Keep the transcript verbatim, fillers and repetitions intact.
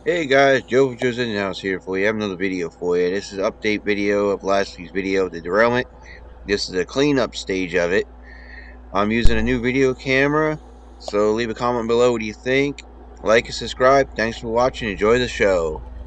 Hey guys, Joe from Joe's In the House here for you. I have another video for you. This is an update video of last week's video, the derailment. This is a cleanup stage of it. I'm using a new video camera, so leave a comment below what do you think. Like and subscribe. Thanks for watching. Enjoy the show.